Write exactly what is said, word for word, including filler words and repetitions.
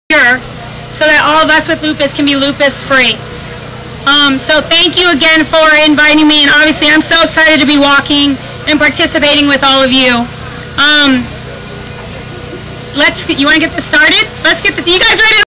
cure so that all of us with lupus can be lupus free. Um, so thank you again for inviting me, and obviously I'm so excited to be walking and participating with all of you. Um, let's, you want to get this started? Let's get this, you guys ready to